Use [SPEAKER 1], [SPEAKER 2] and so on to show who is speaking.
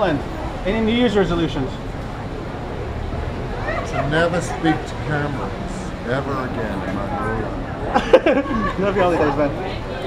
[SPEAKER 1] Holland. Any New Year's resolutions?
[SPEAKER 2] To never speak to cameras ever again in my whole life.
[SPEAKER 1] Happy holidays, man.